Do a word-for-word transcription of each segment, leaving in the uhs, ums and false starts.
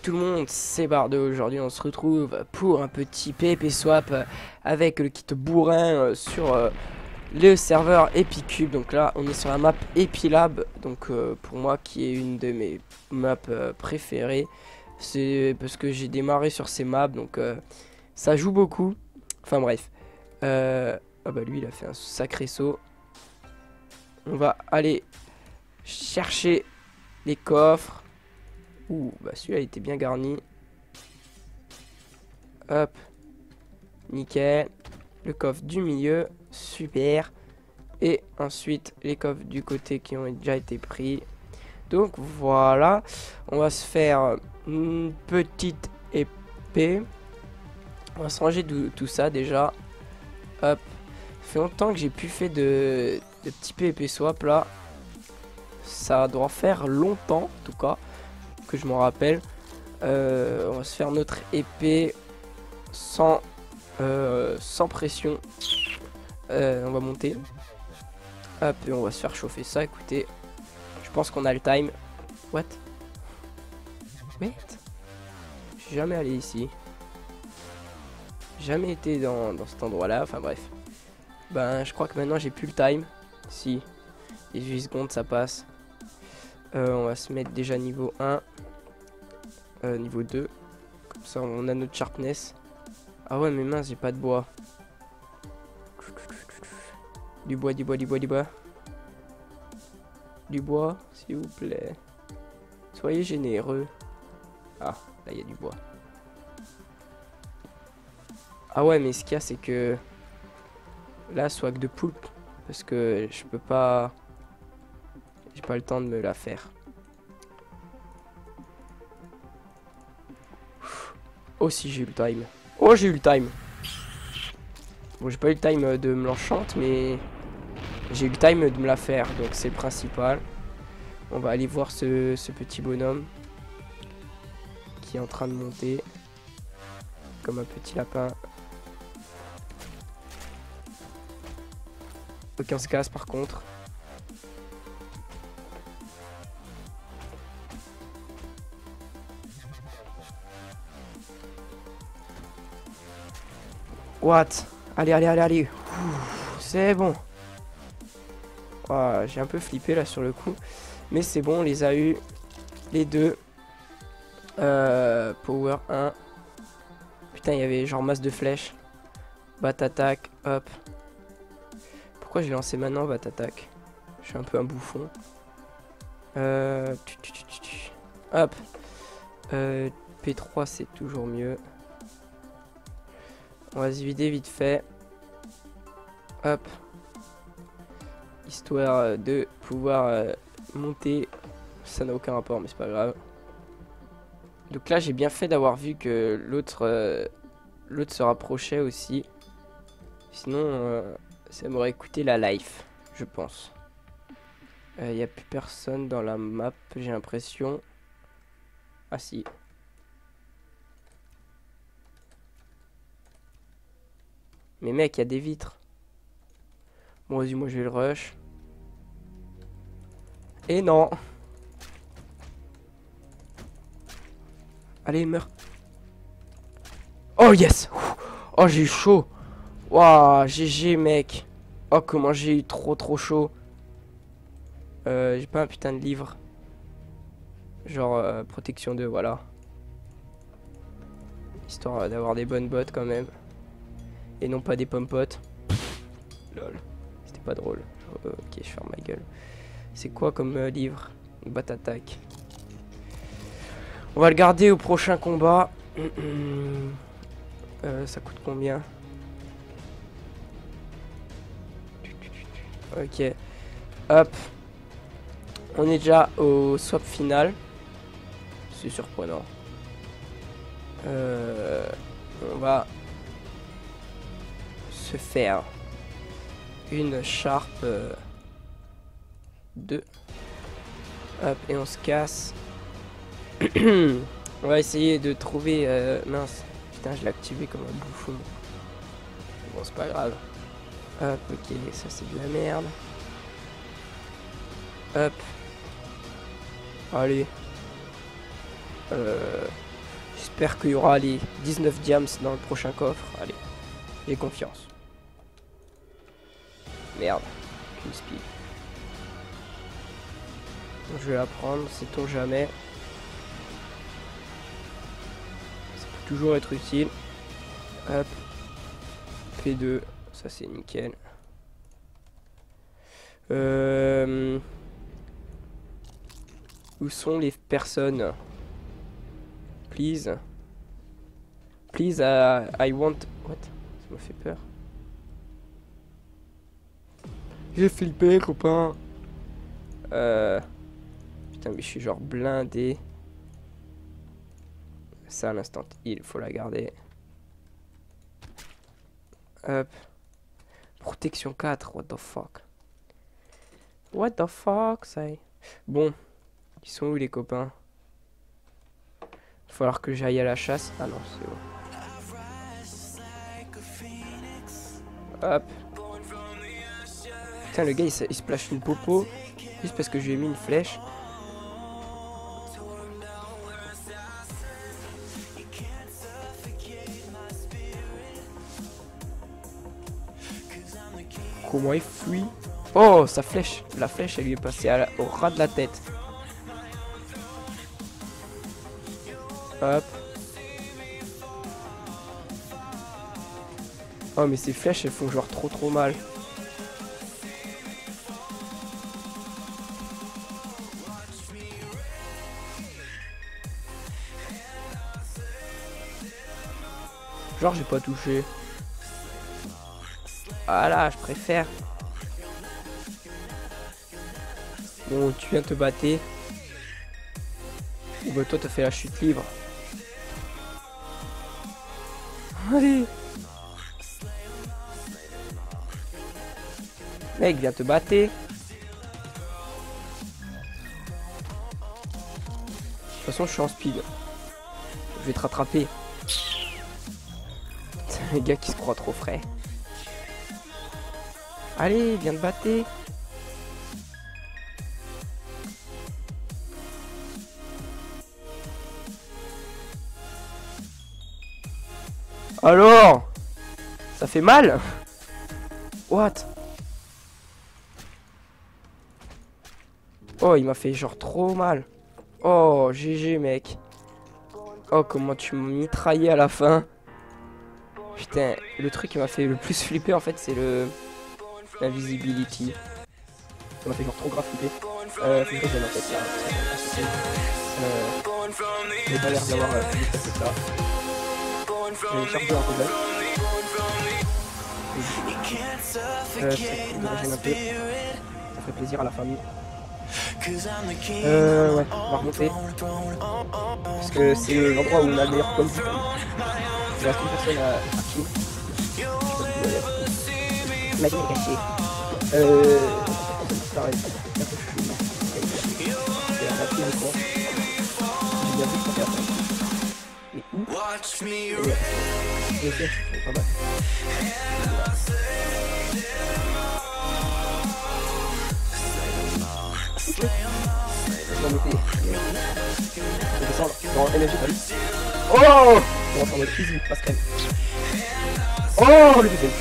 tout le monde, c'est Bardo. Aujourd'hui on se retrouve pour un petit P V P swap avec le kit bourrin euh, sur euh, le serveur Epicube. Donc là on est sur la map Epilab, donc euh, pour moi qui est une de mes maps euh, préférées. C'est parce que j'ai démarré sur ces maps, donc euh, ça joue beaucoup. Enfin bref. Euh, ah bah lui il a fait un sacré saut. On va aller chercher les coffres. Ouh, bah celui-là était bien garni. Hop. Nickel. Le coffre du milieu. Super. Et ensuite les coffres du côté qui ont déjà été pris. Donc voilà. On va se faire une petite épée. On va se ranger de tout ça déjà. Hop. Ça fait longtemps que j'ai plus fait de, de petits P V P swap là. Ça doit faire longtemps en tout cas que je m'en rappelle. Euh, on va se faire notre épée sans, euh, sans pression. Euh, on va monter. Hop, et on va se faire chauffer ça. Écoutez, je pense qu'on a le time. What? Wait? Je suis jamais allé ici. Jamais été dans, dans cet endroit là. Enfin bref. Ben, je crois que maintenant j'ai plus le time. Si. dix-huit secondes, ça passe. Euh, on va se mettre déjà niveau un. Euh, niveau deux. Comme ça, on a notre sharpness. Ah ouais, mais mince, j'ai pas de bois. Du bois, du bois, du bois, du bois. Du bois, s'il vous plaît. Soyez généreux. Ah, là, il y a du bois. Ah ouais, mais ce qu'il y a, c'est que... Là, swag de poulpe. Parce que je peux pas... J'ai pas le temps de me la faire. Oh si j'ai eu le time. Oh j'ai eu le time. Bon j'ai pas eu le time de me l'enchante mais j'ai eu le time de me la faire. Donc c'est le principal. On va aller voir ce, ce petit bonhomme qui est en train de monter comme un petit lapin. Aucun se casse par contre. What? Allez, allez, allez, allez. C'est bon. Oh, j'ai un peu flippé là sur le coup. Mais c'est bon, on les a eu. Les deux. Euh, power un. Putain, il y avait genre masse de flèches. Bat attaque. Hop. Pourquoi j'ai lancé maintenant bat attaque? Je suis un peu un bouffon. Euh, tu, tu, tu, tu, tu. Hop. Euh, P trois, c'est toujours mieux. On va se vider vite fait. Hop. Histoire de pouvoir euh, monter. Ça n'a aucun rapport, mais c'est pas grave. Donc là, j'ai bien fait d'avoir vu que l'autre euh, l'autre se rapprochait aussi. Sinon, euh, ça m'aurait coûté la life, je pense. Il euh, n'y a plus personne dans la map, j'ai l'impression. Ah si. Mais mec, il y a des vitres. Bon, vas-y, moi je vais le rush. Et non. Allez, meurs. Oh yes. Oh, j'ai eu chaud. Waouh, G G mec. Oh, comment j'ai eu trop trop chaud. Euh, j'ai pas un putain de livre. Genre euh, protection deux, voilà. Histoire d'avoir des bonnes bottes quand même. Et non pas des pompotes. Lol. C'était pas drôle. Ok, je ferme ma gueule. C'est quoi comme euh, livre? Bat attaque. On va le garder au prochain combat. euh, ça coûte combien? Ok. Hop. On est déjà au swap final. C'est surprenant. Euh, on va se faire une Sharp euh, deux. Hop, et on se casse. On va essayer de trouver... Euh, mince, putain, je l'ai activé comme un bouffon. Bon, c'est pas grave. Hop, ok, ça c'est de la merde. Hop. Allez. Euh, J'espère qu'il y aura les dix-neuf diams dans le prochain coffre. Allez, j'ai confiance. Merde, une speed. Je vais la prendre, sait-on jamais. Ça peut toujours être utile. Hop. P deux, ça c'est nickel. Euh... Où sont les personnes? Please. Please, uh, I want... What? Ça m'a fait peur. J'ai flippé, copain. Euh... Putain, mais je suis genre blindé. Ça, à l'instant, il faut la garder. Hop. Protection quatre, what the fuck. What the fuck, ça y est. Bon. Ils sont où les copains? Il va falloir que j'aille à la chasse. Ah non, c'est bon. Hop. Putain, le gars, il se, il se plache une popo. Juste parce que je lui ai mis une flèche. Comment il fuit? Oh, sa flèche. La flèche, elle lui est passée à la, au ras de la tête. Hop. Oh, mais ces flèches, elles font genre trop trop mal. Genre, j'ai pas touché. Ah là, je préfère. Bon, tu viens te battre. Ou bah toi, t'as fait la chute libre. Allez. Mec, viens te battre. De toute façon, je suis en speed. Je vais te rattraper. C'est un gars qui se croit trop frais. Allez, viens te battre. Alors, ça fait mal? What? Oh, il m'a fait genre trop mal. Oh, G G, mec. Oh, comment tu m'as mitraillé à la fin. Putain, le truc qui m'a fait le plus flipper, en fait, c'est le... Invisibility. Ça m'a fait genre trop grave flipper. Euh, faut que je en fait, là. Euh... J'ai pas l'air d'avoir euh, flippé ça. Je vais charger un peu de euh, ça, un peu. Ça ferait plaisir à la famille. Euh, ouais, on va remonter. Parce que c'est l'endroit où on a le meilleur point de vue. Il reste une personne à, à kill. Je sais pas si vous voyez. Imagine est caché. Euh. Ça reste. C'est un peu chou. C'est la partie de quoi. J'ai bien vu ce qu'on fait après. Mais où? Et ouais. Ok, c'est pas mal. Ok. Je vais monter. Je vais descendre dans N F G, t'as vu? Oh! On va faire notre easy, passe crème. Oh, le deuxième.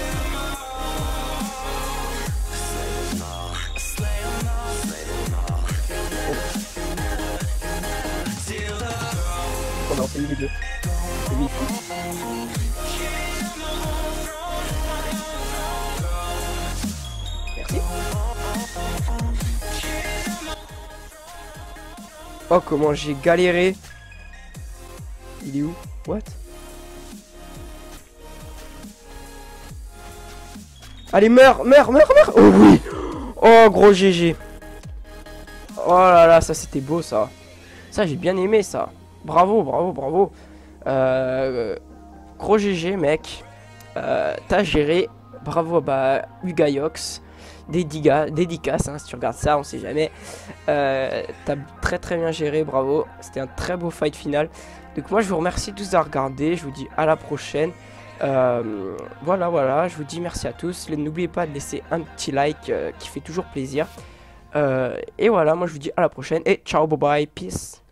Oh non, c'est lui les deux. C'est lui. Merci. Oh, comment j'ai galéré. Il est où? What? Allez, meurs, meurs, meurs, meurs. Oh oui. Oh, gros G G. Oh là là, ça c'était beau ça. Ça j'ai bien aimé ça. Bravo, bravo, bravo. Euh, gros G G mec. Euh, T'as géré. Bravo bah Ugaiox. Dédica, dédicace hein, si tu regardes ça, on sait jamais. Euh, T'as très très bien géré, bravo. C'était un très beau fight final. Donc moi je vous remercie tous d'avoir regardé. Je vous dis à la prochaine. Euh, voilà voilà, je vous dis merci à tous. N'oubliez pas de laisser un petit like euh, qui fait toujours plaisir. Euh, et voilà, moi je vous dis à la prochaine. Et ciao, bye bye, peace.